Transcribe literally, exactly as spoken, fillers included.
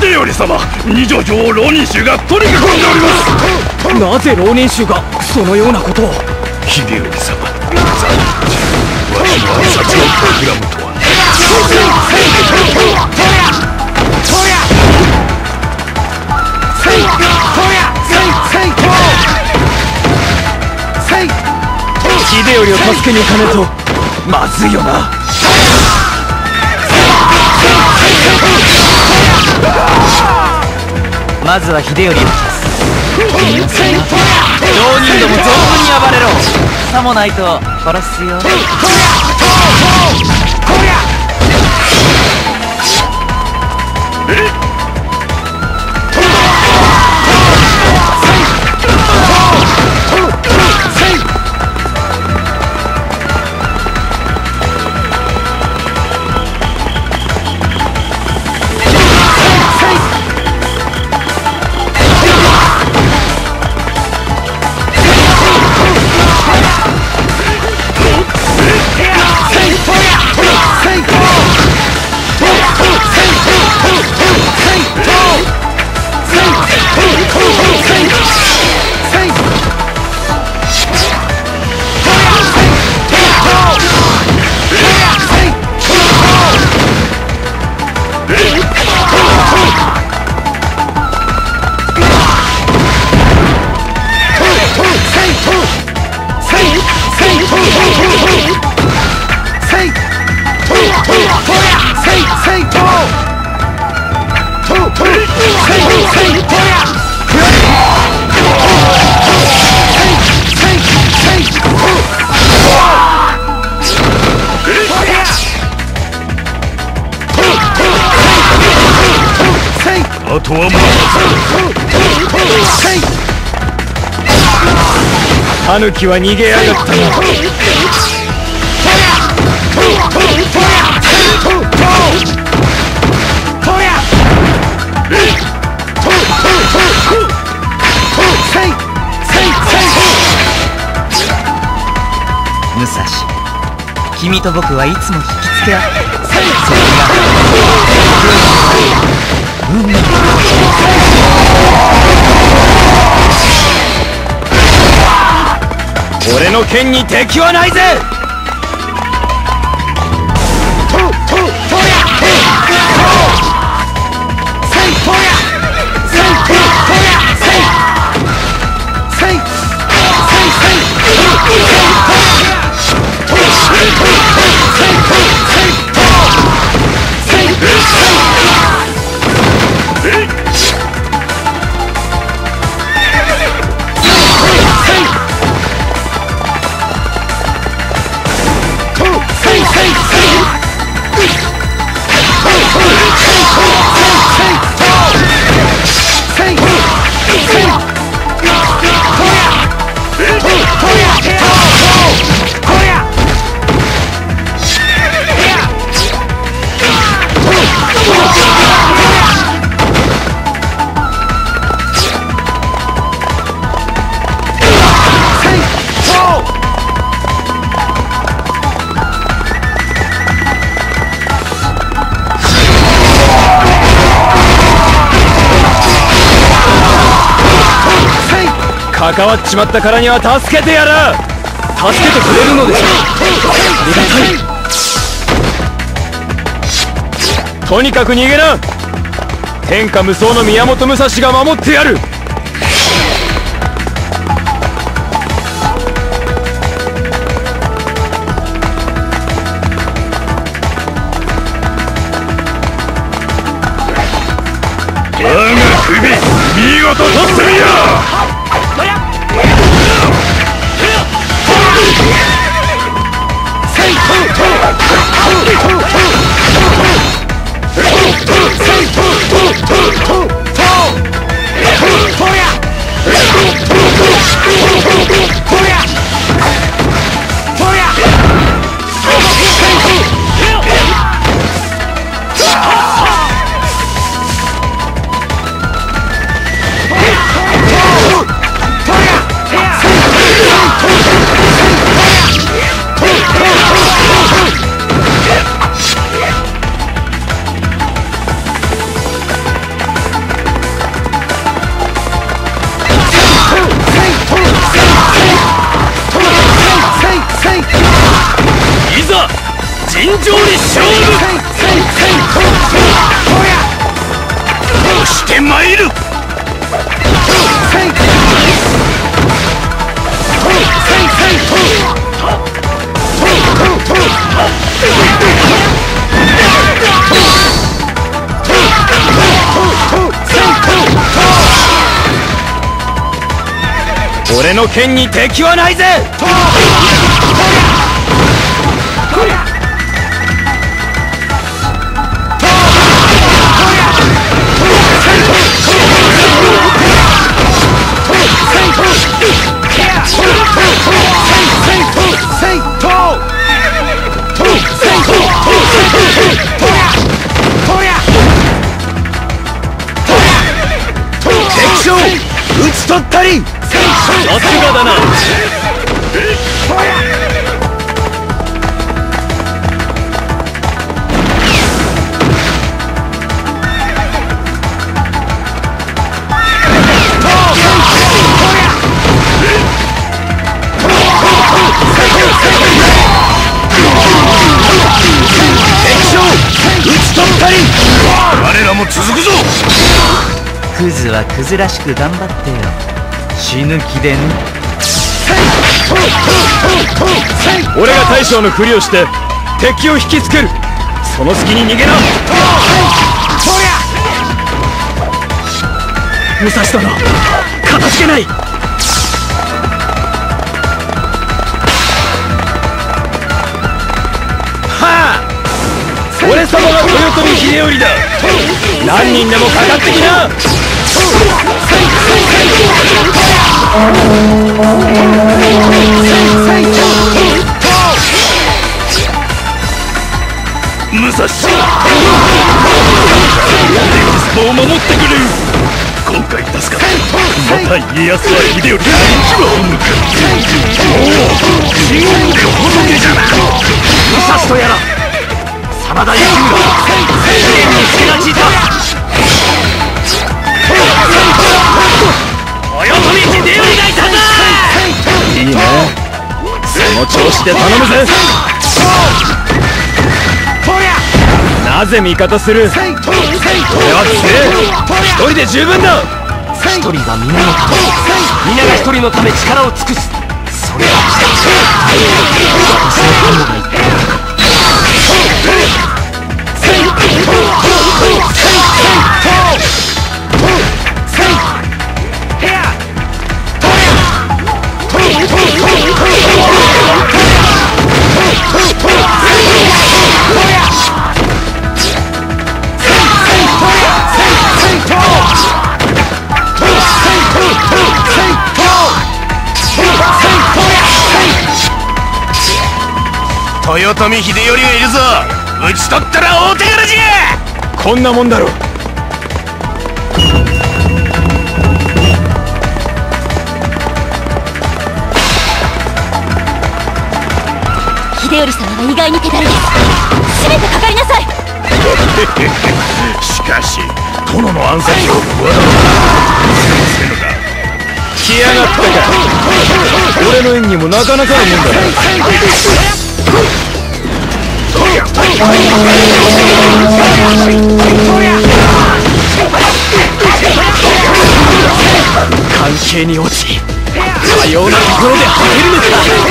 秀頼様、二条城を浪人衆が取り囲んでおります。 なぜ浪人衆がそのようなことを。 秀頼様、わしの暗殺を企むとは。秀頼を助けに行かねえとまずいよな。 まずは秀頼を消す。浪人ども存分に暴れろ。さもないと殺すよ。 あとはもうタヌキは逃げやがったな。 武蔵、君と僕はいつも引きつけ合ってる。それが運命だ。 俺の剣に敵はないぜ。関わっちまったからには助けてやら。助けてくれるのでしょう。ありがたい。とにかく逃げな。天下無双の宮本武蔵が守ってやる。 我が首見事取ってみよ。 あ戦場に勝負。 押してまいる。 俺の剣に敵はないぜ。敵将討ち取ったり。さすがだな。敵将討ち取ったり。 我らも続くぞ。 クズはクズらしく頑張ってよ。死ぬ気でね。 俺が大将のふりをして敵を引きつける。その隙に逃げな。武蔵殿、かたじけない。はあ、俺様が豊臣秀頼だ。何人でもかかってきな。 武蔵もう守ってくれ。 今回助かった。また家康は秀頼に牙を向く。おお、真で仏じゃな。 武蔵とやら真田幸村試練につけがちいた。豊臣秀頼がいたぞ。いいね、その調子で頼むぜ。なぜ味方する。俺は強え。一人で十分だ。一人が皆のため、皆が一人のため力を尽くす。それが私の友が言っていた。 豊臣秀頼がいるぞ。討ち取ったら大手柄じゃ。 こんなもんだろ。 秀頼様は意外に手軽です。締めてかかりなさい。 しかし殿の暗殺を企てるだ。 来やがったか。俺の演技もなかなかのもんだな。関係に落ち、かようなところで果てるのか。